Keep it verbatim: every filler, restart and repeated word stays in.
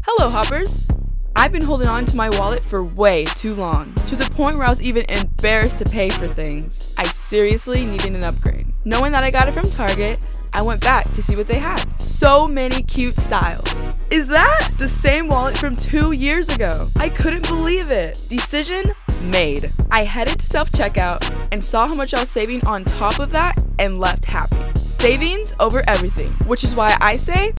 Hello hoppers! I've been holding on to my wallet for way too long, to the point where I was even embarrassed to pay for things. I seriously needed an upgrade. Knowing that I got it from Target, I went back to see what they had. So many cute styles. Is that the same wallet from two years ago? I couldn't believe it. Decision made. I headed to self-checkout and saw how much I was saving on top of that and left happy. Savings over everything, which is why I say